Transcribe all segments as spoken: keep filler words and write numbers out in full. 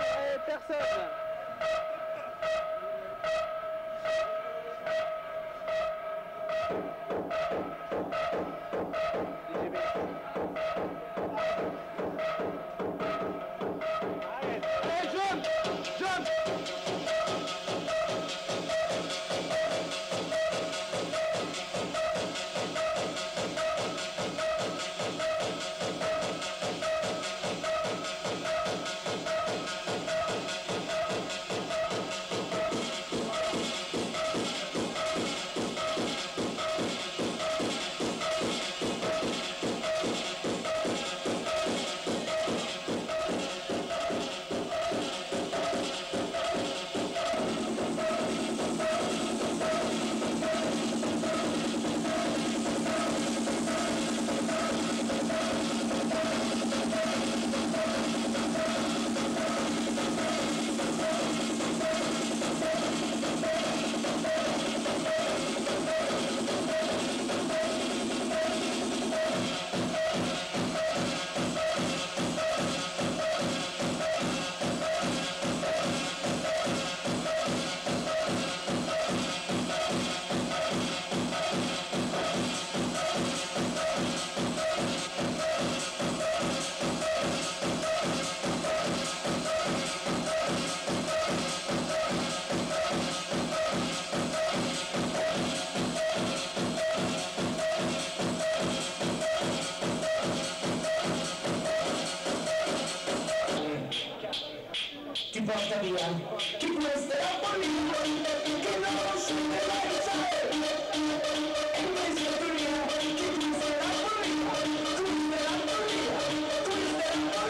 Eh, personne. Allez, jump, jump. Ti porta via, chi questa è la follia, che non si deve lasciare, e questa è follia, che questa è la follia, questa è la follia, questa è la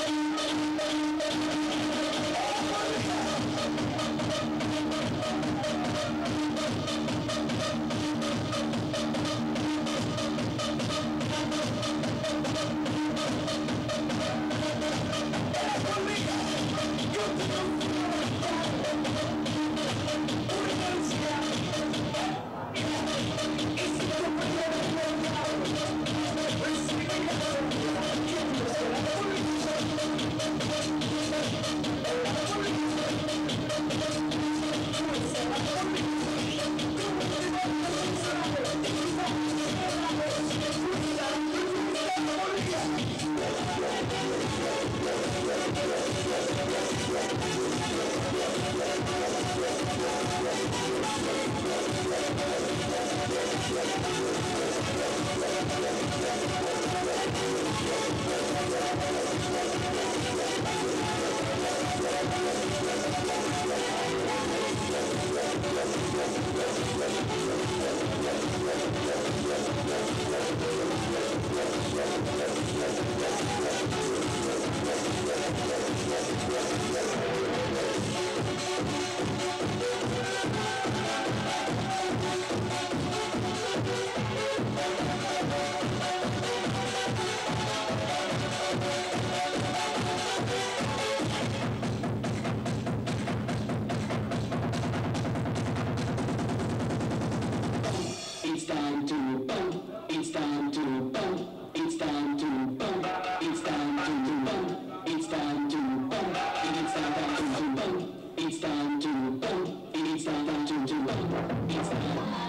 It's time to bump, it's time to bump, it's time to bump, it's time to bump, it's time to bump, it's time to bump, it's time to bump, it's time to bump, it's time.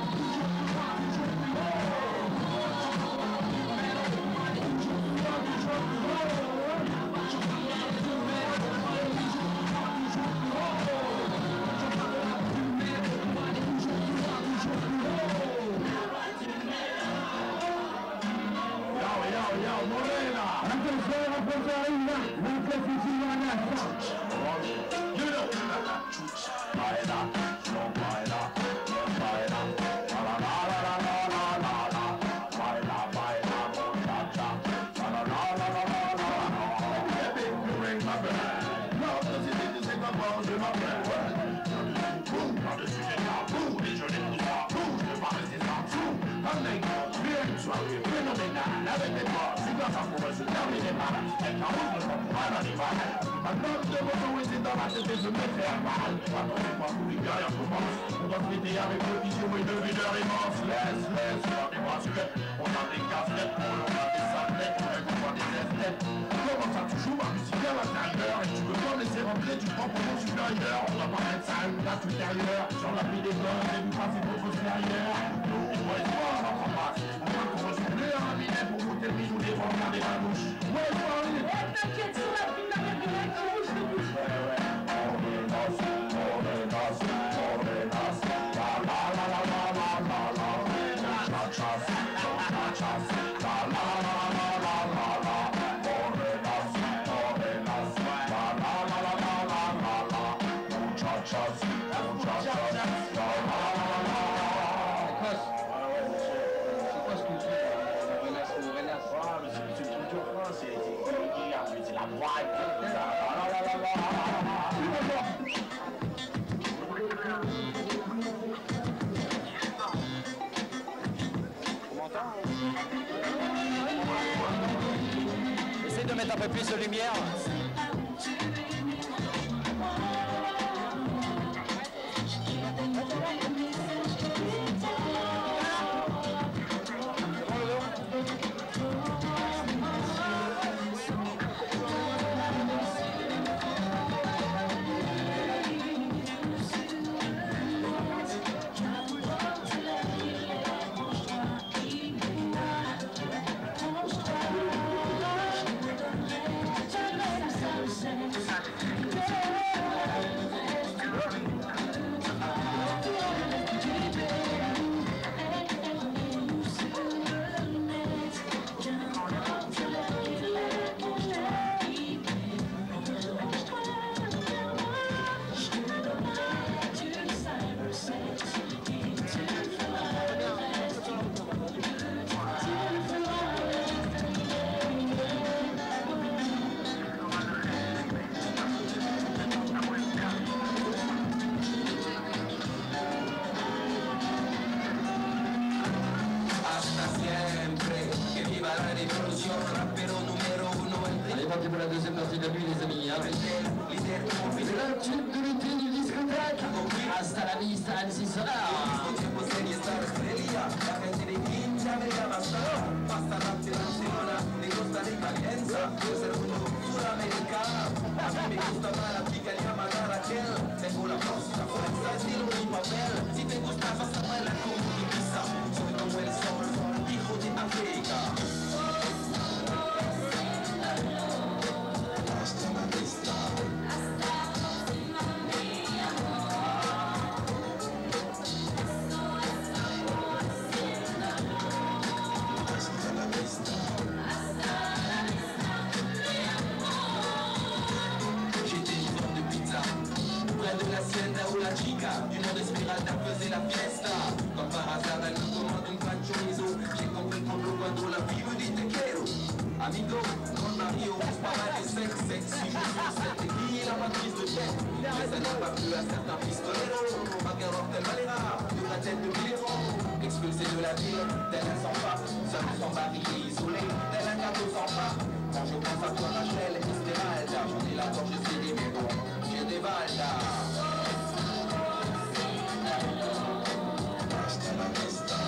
de se mettre à mal. Attendez pas tous les carrières commencent. On doit fêter avec le vision et le videur immense. Laisse, laisse, on a des bracelets, on a des casquettes, on a des salades. reflètes, tu réponds par des esthètes. Comment ça tu joues ma musique à l'intérieur et tu veux pas laisser rentrer, tu prends pour mon supérieur. On va pas mettre ça à une place ultérieure. Sur la vie des gosses, et vous passez votre supérieur. Nous, on va être fort dans notre passe. On va qu'on ressemble à un minet pour vous terminer ou des formats des manouches. Ouais, ouais, ouais. T'inquiète, sur la vie, la règle de la bouge, de bouge. Ouais, ouais. On est noce, on est noce, on est noce. La la la la la la la la. La chasse, la chasse. La la la la la la la. On est noce, on est noce. La la la la la la la la. Mucha chasse, mucha chasse. La la la la la. C'est quoi ce qu'on fait? Renasse, renasse. Ah, mais c'est une culture France, c'est la droite, c'est ça. La la la la la. Essaye de mettre un peu plus de lumière. Allez, parti pour la deuxième partie de la nuit, les amis. Hein. C'est le tube de l'été du discothèque. Hasta la vista, Annecy Sonar. Tengo la voz, la fuerza, estilo y papel. Si te gusta, vas a bailar como Ibiza. Soy como el sol, hijo de África. Hasta la vista. Hasta la vista. J'étais livreur de pizza près de la Hacienda ou la Chica. Du nom d'Esmeralda faisait la fiesta. Comme par hasard, elle me commande une pancho chorizo. J'ai compris cuando cuando la vie me dit te quiero. Amigo, con Mario, c'est pas mal de sexe, sexy. Je suis cette aiguille et la matrice de tête. Mais ça n'est pas plus à certains pistoleros. Maguerre tel Valera, de la tête de Milero. Expulsé de la ville, tel un sans-pas. Seul sans baril isolé, tel un gâteau sans pas. Quand je pense à toi Rachel, Esmeralda, j'en ai la gorge serrée mais bon, j'ai des valdas. Hasta la vista.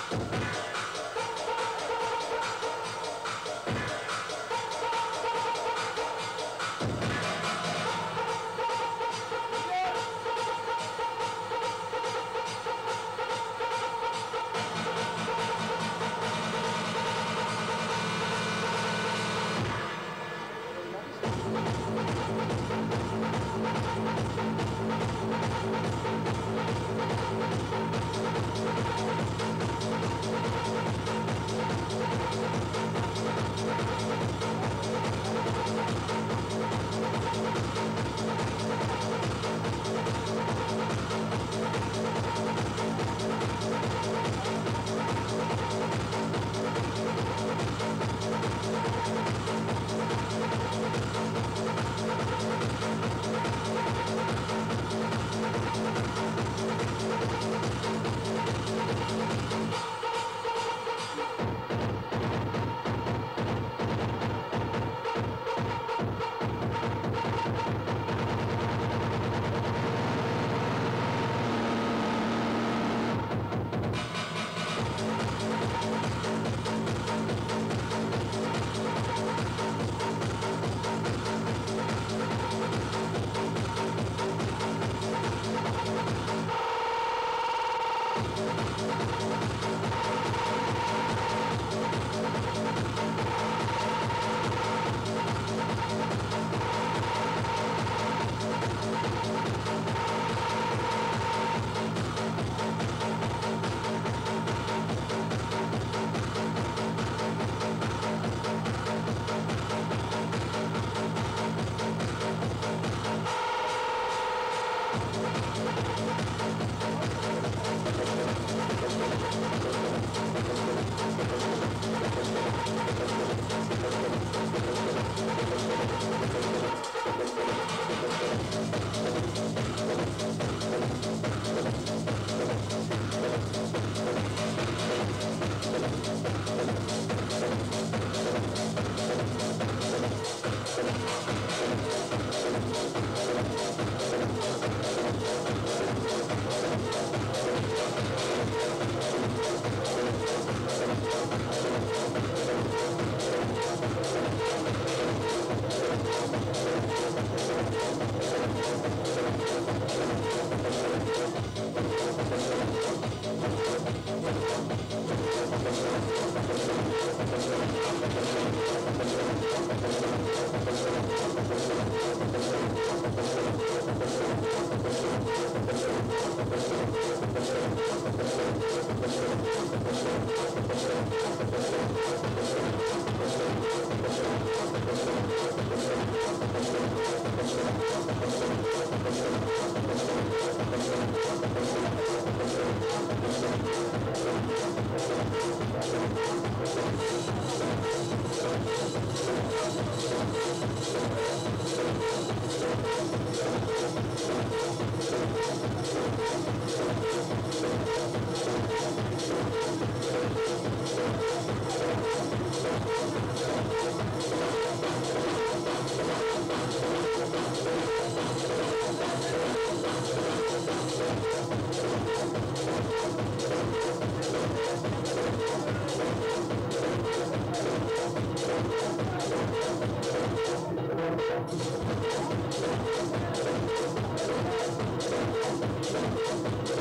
Thank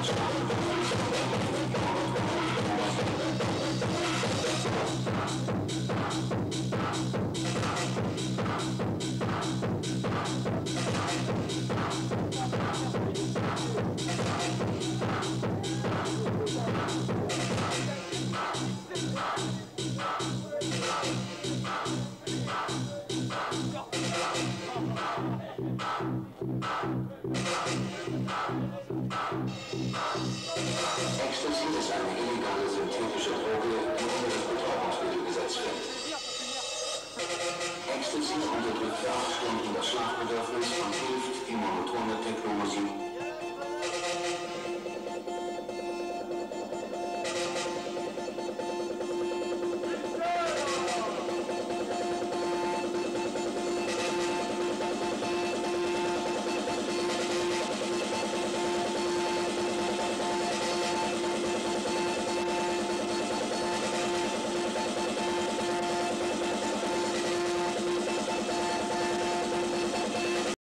Ecstasy ist eine illegale synthetische Droge, die unter das Betäubungsmittelgesetz fällt. Ecstasy unterdrückt